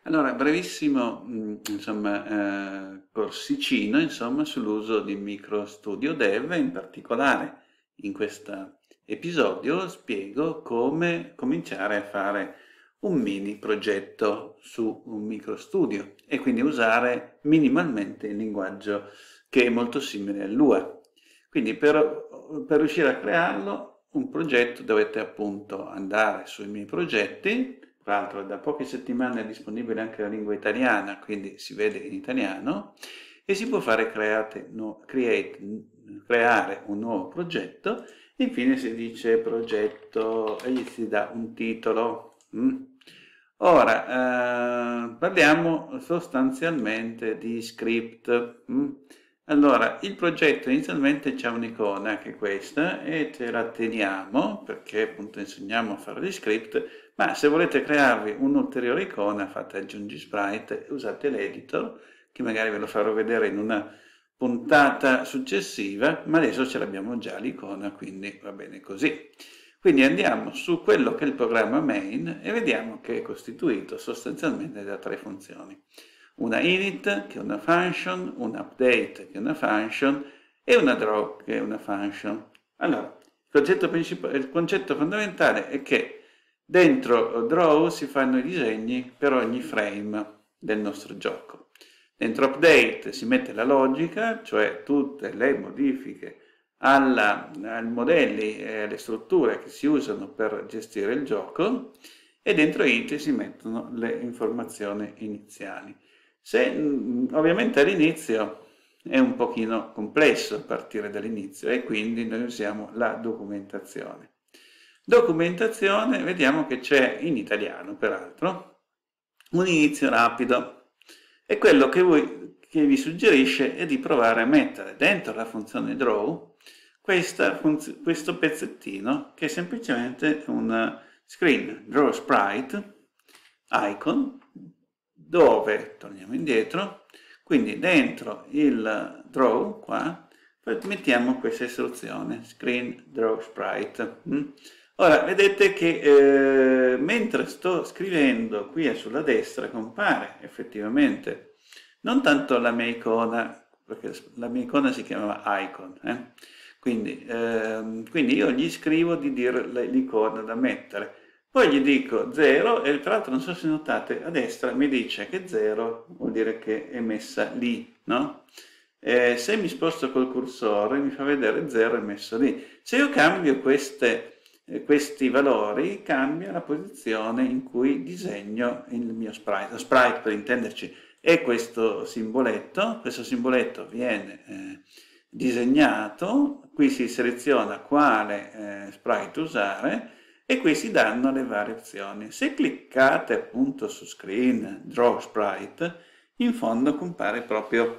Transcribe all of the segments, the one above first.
Allora, brevissimo, corsicino, insomma, sull'uso di MicroStudio Dev, in particolare in questo episodio spiego come cominciare a fare un mini progetto su un MicroStudio e quindi usare minimalmente il linguaggio che è molto simile al Lua. Quindi per riuscire a crearlo, un progetto dovete appunto andare sui miei progetti. Tra l'altro da poche settimane è disponibile anche la lingua italiana, quindi si vede in italiano, e si può fare creare un nuovo progetto, e infine si dice progetto e gli si dà un titolo. Ora, parliamo sostanzialmente di script. Allora, il progetto inizialmente c'è un'icona che è questa e ce la teniamo perché appunto insegniamo a fare gli script, ma se volete crearvi un'ulteriore icona fate aggiungi sprite e usate l'editor, che magari ve lo farò vedere in una puntata successiva, ma adesso ce l'abbiamo già l'icona, quindi va bene così. Quindi andiamo su quello che è il programma main e vediamo che è costituito sostanzialmente da tre funzioni. Una init, che è una function, un update, che è una function, e una draw, che è una function. Allora, il concetto fondamentale è che dentro draw si fanno i disegni per ogni frame del nostro gioco. Dentro update si mette la logica, cioè tutte le modifiche ai modelli e alle strutture che si usano per gestire il gioco, e dentro int si mettono le informazioni iniziali. Ovviamente all'inizio è un pochino complesso partire dall'inizio e quindi noi usiamo la documentazione. Documentazione, vediamo che c'è in italiano peraltro un inizio rapido, e quello che vi suggerisce è di provare a mettere dentro la funzione draw questo pezzettino che è semplicemente un screen draw sprite icon, dove torniamo indietro, quindi dentro il draw qua mettiamo questa istruzione screen draw sprite. Ora vedete che mentre sto scrivendo qui sulla destra compare effettivamente non tanto la mia icona, perché la mia icona si chiamava icon, quindi io gli scrivo di dire l'icona da mettere. Poi gli dico 0 e tra l'altro non so se notate a destra mi dice che 0 vuol dire che è messa lì, no? Se mi sposto col cursore mi fa vedere 0 è messo lì. Se io cambio questi valori, cambia la posizione in cui disegno il mio sprite. Lo sprite, per intenderci, è questo simboletto viene disegnato, qui si seleziona quale sprite usare, e qui si danno le varie opzioni. Se cliccate appunto su Screen Draw Sprite, in fondo compare proprio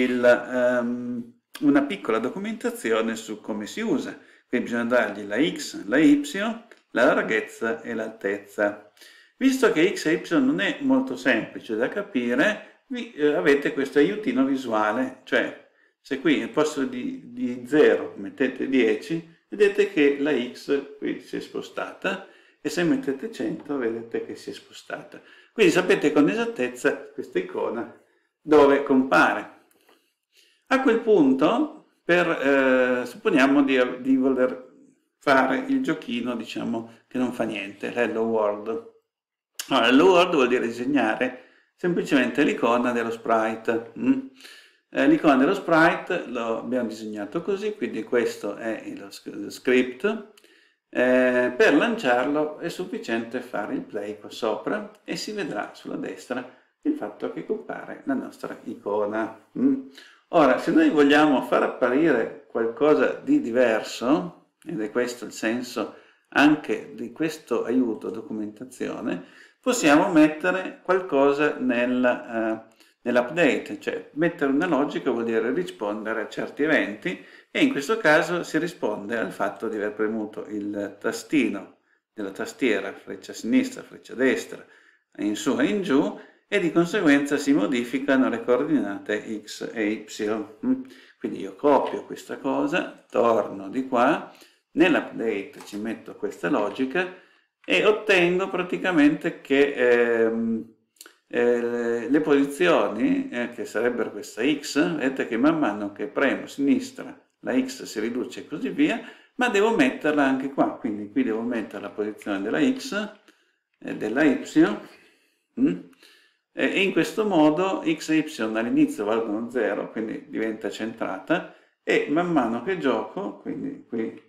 una piccola documentazione su come si usa. Qui bisogna dargli la X, la Y, la larghezza e l'altezza. Visto che X e Y non è molto semplice da capire, avete questo aiutino visuale, cioè se qui al posto di 0 mettete 10, vedete che la X qui si è spostata, e se mettete 100 vedete che si è spostata. Quindi sapete con esattezza questa icona dove compare. A quel punto, supponiamo di voler fare il giochino, diciamo, che non fa niente, l'Hello World. Allora, Hello World vuol dire disegnare semplicemente l'icona dello sprite. L'icona dello sprite lo abbiamo disegnato così, quindi questo è lo script. Per lanciarlo è sufficiente fare il play qua sopra e si vedrà sulla destra il fatto che compare la nostra icona. Ora, se noi vogliamo far apparire qualcosa di diverso, ed è questo il senso anche di questo aiuto documentazione, possiamo mettere qualcosa nell'update, cioè mettere una logica vuol dire rispondere a certi eventi, e in questo caso si risponde al fatto di aver premuto il tastino della tastiera, freccia sinistra, freccia destra, in su e in giù, e di conseguenza si modificano le coordinate x e y. Quindi io copio questa cosa, torno di qua, nell'update ci metto questa logica e ottengo praticamente che le posizioni, che sarebbero questa x, vedete che man mano che premo a sinistra la x si riduce e così via, ma devo metterla anche qua, quindi qui devo mettere la posizione della x e della y, e in questo modo x e y all'inizio valgono 0, quindi diventa centrata, e man mano che gioco, quindi qui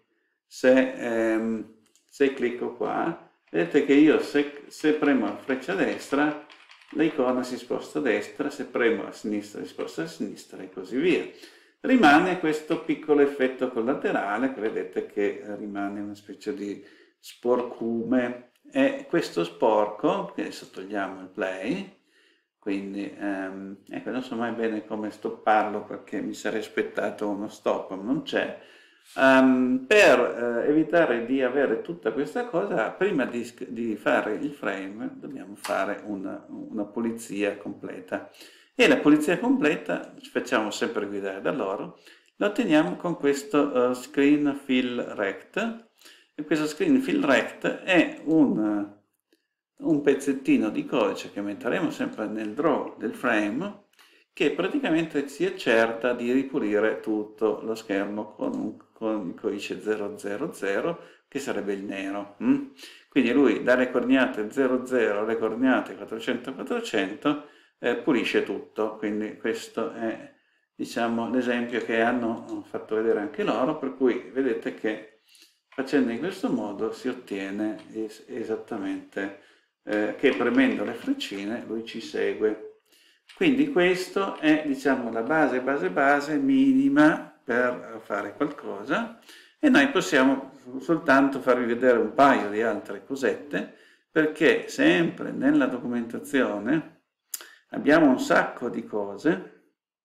se clicco qua, vedete che io se premo la freccia destra, l'icona si sposta a destra, se premo a sinistra si sposta a sinistra e così via. Rimane questo piccolo effetto collaterale che vedete che rimane una specie di sporcume, e questo sporco, che adesso togliamo il play, quindi ecco, non so mai bene come stopparlo perché mi sarei aspettato uno stop, ma non c'è. Per evitare di avere tutta questa cosa, prima di fare il frame dobbiamo fare una pulizia completa, e la pulizia completa ci facciamo sempre guidare da loro, la otteniamo con questo screen fill rect, e questo screen fill rect è un pezzettino di codice che metteremo sempre nel draw del frame, che praticamente si accerta di ripulire tutto lo schermo con il codice 000, che sarebbe il nero. Quindi lui dalle coordinate 00 alle coordinate 400-400 pulisce tutto, quindi questo è, diciamo, l'esempio che hanno fatto vedere anche loro, per cui vedete che facendo in questo modo si ottiene esattamente che premendo le freccine lui ci segue. Quindi questo è, diciamo, la base minima per fare qualcosa, e noi possiamo soltanto farvi vedere un paio di altre cosette, perché sempre nella documentazione abbiamo un sacco di cose.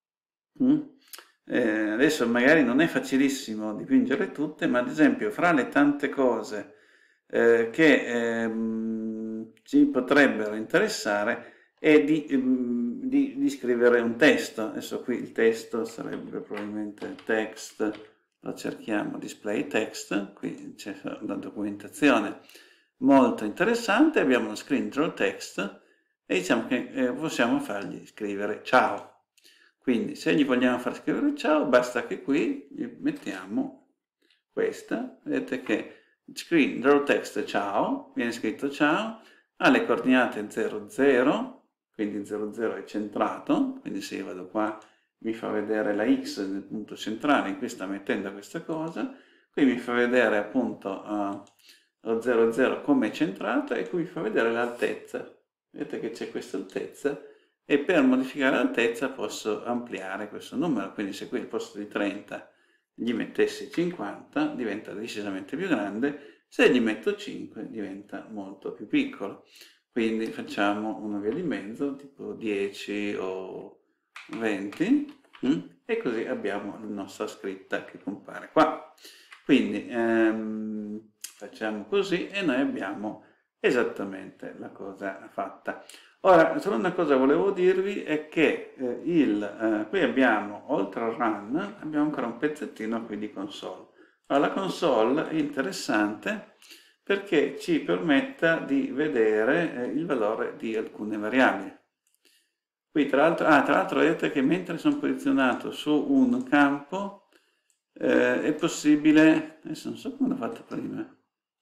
Adesso magari non è facilissimo dipingere tutte, ma ad esempio fra le tante cose che ci potrebbero interessare è di scrivere un testo. Adesso qui il testo sarebbe probabilmente text, lo cerchiamo, display text, qui c'è una documentazione molto interessante, abbiamo uno screen draw text e diciamo che possiamo fargli scrivere ciao. Quindi se gli vogliamo far scrivere ciao, basta che qui gli mettiamo questa, vedete che screen draw text ciao, viene scritto ciao, ha le coordinate 00, quindi 00 è centrato, quindi se io vado qua mi fa vedere la x nel punto centrale, in cui sta mettendo questa cosa, qui mi fa vedere appunto lo 00 come è centrato, e qui mi fa vedere l'altezza, vedete che c'è questa altezza, e per modificare l'altezza posso ampliare questo numero, quindi se qui al posto di 30 gli mettessi 50 diventa decisamente più grande, se gli metto 5 diventa molto più piccolo. Quindi facciamo una via di mezzo, tipo 10 o 20, e così abbiamo la nostra scritta che compare qua. Quindi facciamo così e noi abbiamo esattamente la cosa fatta. Ora, solo una cosa volevo dirvi è che qui abbiamo, oltre al run, abbiamo ancora un pezzettino qui di console. Allora, la console è interessante perché ci permetta di vedere il valore di alcune variabili. Qui tra l'altro vedete che mentre sono posizionato su un campo è possibile, adesso non so come l'ho fatto prima,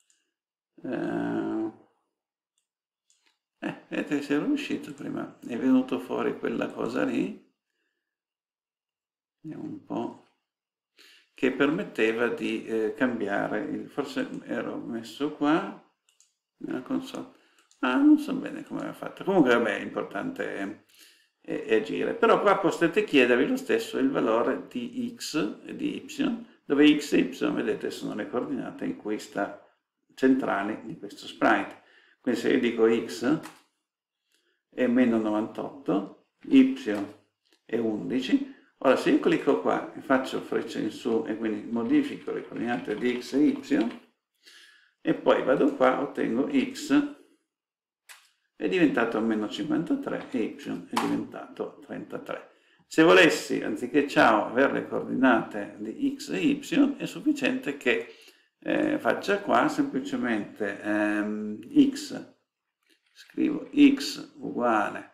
vedete che se ero uscito prima, è venuto fuori quella cosa lì, vediamo un po', che permetteva di cambiare, forse ero messo qua, nella console, non so bene come aveva fatto, comunque vabbè, l'importante è agire, però qua potete chiedervi lo stesso il valore di x e di y, dove x e y, vedete, sono le coordinate in cui sta centrali di questo sprite. Quindi se io dico x è meno 98, y è 11, ora se io clicco qua e faccio freccia in su e quindi modifico le coordinate di x e y, e poi vado qua, ottengo x è diventato meno 53 e y è diventato 33. Se volessi, anziché ciao, avere le coordinate di x e y, è sufficiente che faccia qua semplicemente x, scrivo x uguale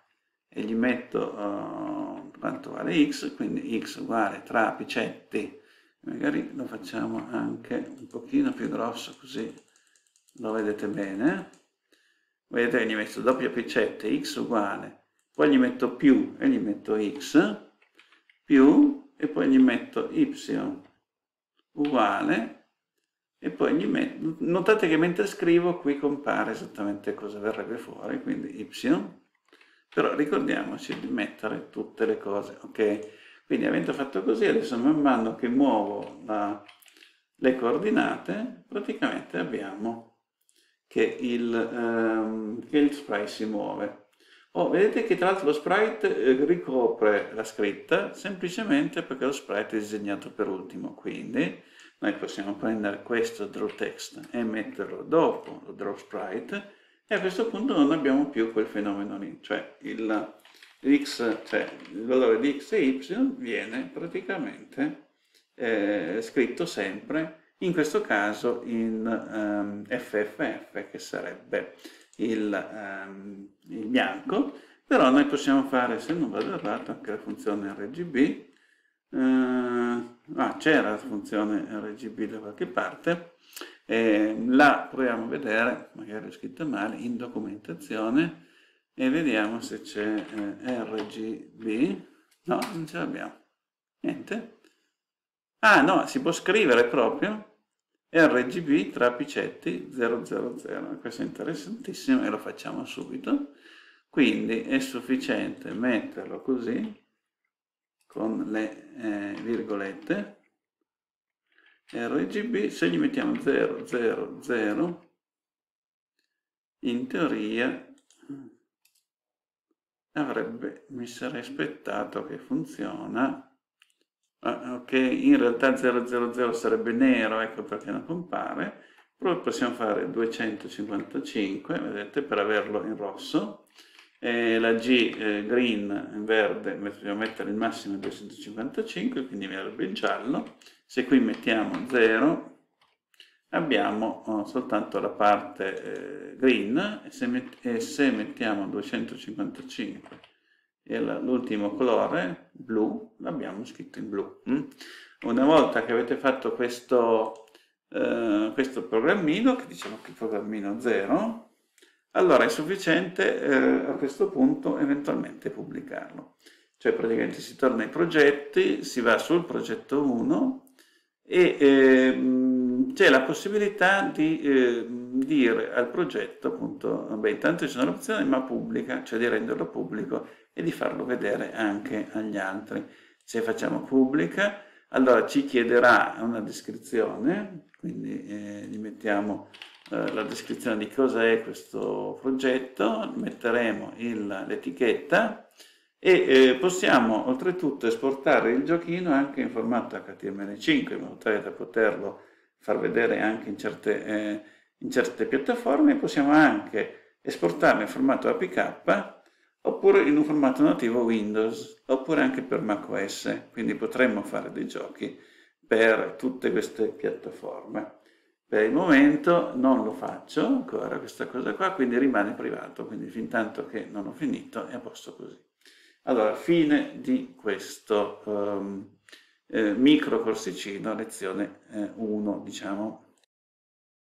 e gli metto quanto vale x, quindi x uguale tra apicetti, magari lo facciamo anche un pochino più grosso così lo vedete bene. Vedete che gli metto doppio apicette x uguale, poi gli metto più e gli metto x, più e poi gli metto y uguale e poi gli metto, notate che mentre scrivo qui compare esattamente cosa verrebbe fuori, quindi y, però ricordiamoci di mettere tutte le cose, ok? Quindi avendo fatto così, adesso man mano che muovo le coordinate, praticamente abbiamo che il sprite si muove. Oh, vedete che tra l'altro lo sprite ricopre la scritta semplicemente perché lo sprite è disegnato per ultimo, quindi noi possiamo prendere questo draw text e metterlo dopo lo draw sprite e a questo punto non abbiamo più quel fenomeno lì, cioè il valore di x e y viene praticamente scritto sempre, in questo caso in FFF, che sarebbe il bianco, però noi possiamo fare, se non vado errato, anche la funzione RGB. C'era la funzione RGB da qualche parte, la proviamo a vedere, magari è scritta male, in documentazione, e vediamo se c'è RGB. No, non ce l'abbiamo, niente. Ah no, si può scrivere proprio RGB tra apicetti 000, questo è interessantissimo e lo facciamo subito. Quindi è sufficiente metterlo così, con le virgolette, RGB, se gli mettiamo 000, in teoria mi sarei aspettato che funziona. Ok, in realtà 000 sarebbe nero, ecco perché non compare, però possiamo fare 255, vedete, per averlo in rosso, e la G green in verde, dobbiamo mettere il massimo 255, quindi verrebbe il giallo. Se qui mettiamo 0, abbiamo soltanto la parte green, e se mettiamo 255 e l'ultimo colore, blu, l'abbiamo scritto in blu. Una volta che avete fatto questo programmino, che diciamo che è il programmino 0, allora è sufficiente a questo punto eventualmente pubblicarlo. Cioè praticamente si torna ai progetti, si va sul progetto 1 e c'è la possibilità di dire al progetto, appunto, vabbè, intanto ci sono le opzioni, ma pubblica, cioè di renderlo pubblico e di farlo vedere anche agli altri. Se facciamo pubblica, allora ci chiederà una descrizione, quindi gli mettiamo la descrizione di cosa è questo progetto, metteremo l'etichetta e possiamo oltretutto esportare il giochino anche in formato HTML5 in modo tale da poterlo far vedere anche in certe piattaforme, e possiamo anche esportarlo in formato APK oppure in un formato nativo Windows oppure anche per macOS, quindi potremmo fare dei giochi per tutte queste piattaforme. Per il momento non lo faccio ancora questa cosa qua, quindi rimane privato, quindi fin tanto che non ho finito è a posto così. Allora, fine di questo micro corsicino, lezione 1, diciamo.